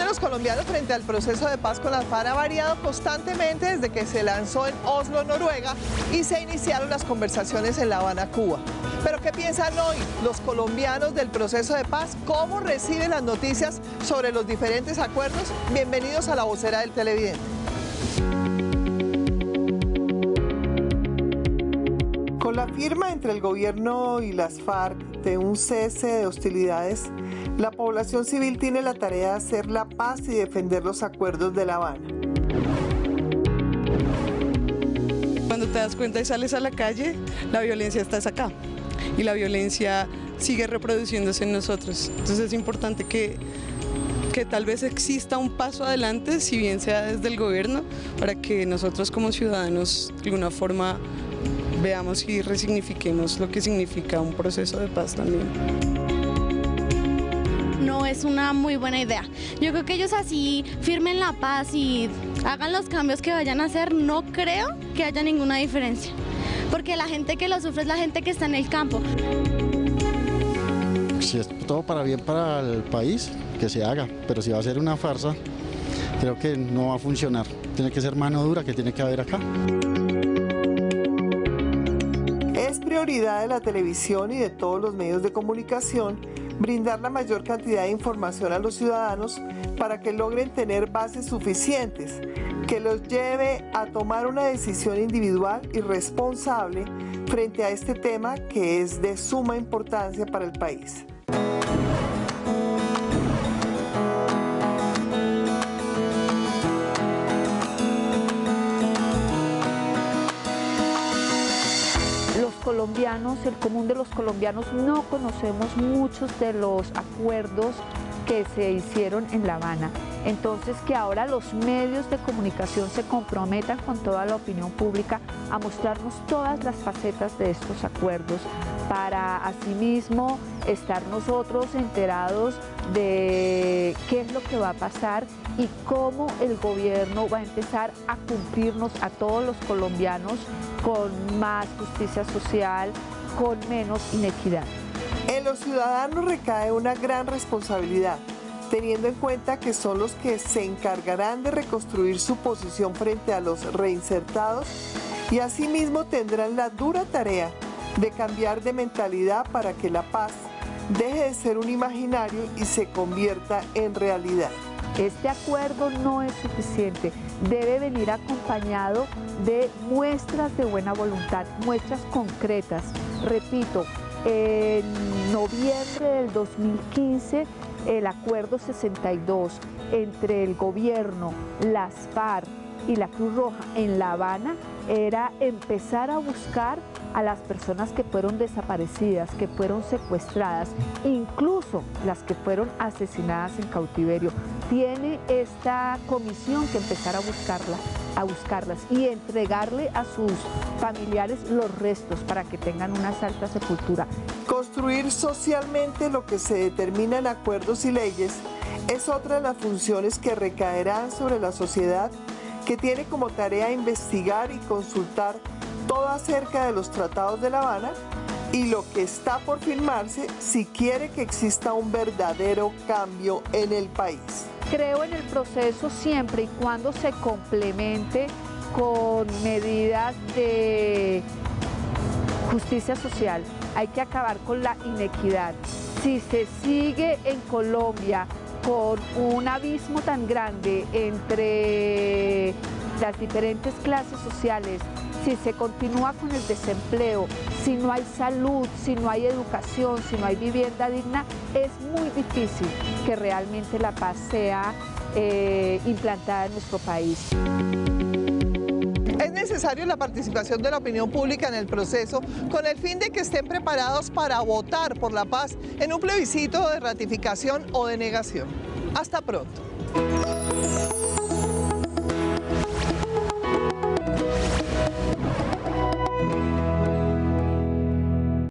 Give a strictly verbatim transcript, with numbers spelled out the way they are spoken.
los colombianos frente al proceso de paz con las FARC ha variado constantemente desde que se lanzó en Oslo, Noruega, y se iniciaron las conversaciones en La Habana, Cuba. Pero ¿qué piensan hoy los colombianos del proceso de paz? ¿Cómo reciben las noticias sobre los diferentes acuerdos? Bienvenidos a La Vocera del Televidente. Con la firma entre el gobierno y las FARC de un cese de hostilidades, la población civil tiene la tarea de hacer la paz y defender los acuerdos de La Habana. Cuando te das cuenta y sales a la calle, la violencia está acá y la violencia sigue reproduciéndose en nosotros. Entonces es importante que, que tal vez exista un paso adelante, si bien sea desde el gobierno, para que nosotros como ciudadanos de alguna forma veamos y resignifiquemos lo que significa un proceso de paz también. No es una muy buena idea. Yo creo que ellos así firmen la paz y hagan los cambios que vayan a hacer, no creo que haya ninguna diferencia, porque la gente que lo sufre es la gente que está en el campo. Si es todo para bien para el país, que se haga, pero si va a ser una farsa, creo que no va a funcionar. Tiene que ser mano dura que tiene que haber acá. Es prioridad de la televisión y de todos los medios de comunicación brindar la mayor cantidad de información a los ciudadanos para que logren tener bases suficientes que los lleve a tomar una decisión individual y responsable frente a este tema que es de suma importancia para el país. Colombianos, el común de los colombianos no conocemos muchos de los acuerdos que se hicieron en La Habana. Entonces que ahora los medios de comunicación se comprometan con toda la opinión pública a mostrarnos todas las facetas de estos acuerdos para asimismo estar nosotros enterados de qué es lo que va a pasar y cómo el gobierno va a empezar a cumplirnos a todos los colombianos con más justicia social, con menos inequidad. En los ciudadanos recae una gran responsabilidad, teniendo en cuenta que son los que se encargarán de reconstruir su posición frente a los reinsertados y asimismo tendrán la dura tarea de cambiar de mentalidad para que la paz deje de ser un imaginario y se convierta en realidad. Este acuerdo no es suficiente, debe venir acompañado de muestras de buena voluntad, muestras concretas. Repito, en noviembre del dos mil quince, el acuerdo sesenta y dos entre el gobierno, las FARC y la Cruz Roja en La Habana era empezar a buscar a las personas que fueron desaparecidas, que fueron secuestradas, incluso las que fueron asesinadas en cautiverio. Tiene esta comisión que empezar a buscarla, a buscarlas y entregarle a sus familiares los restos para que tengan una santa sepultura. Construir socialmente lo que se determina en acuerdos y leyes es otra de las funciones que recaerán sobre la sociedad, que tiene como tarea investigar y consultar todo acerca de los tratados de La Habana y lo que está por firmarse si quiere que exista un verdadero cambio en el país. Creo en el proceso siempre y cuando se complemente con medidas de justicia social. Hay que acabar con la inequidad. Si se sigue en Colombia con un abismo tan grande entre las diferentes clases sociales, si se continúa con el desempleo, si no hay salud, si no hay educación, si no hay vivienda digna, es muy difícil que realmente la paz sea eh, implantada en nuestro país. Es necesaria la participación de la opinión pública en el proceso con el fin de que estén preparados para votar por la paz en un plebiscito de ratificación o de negación. Hasta pronto.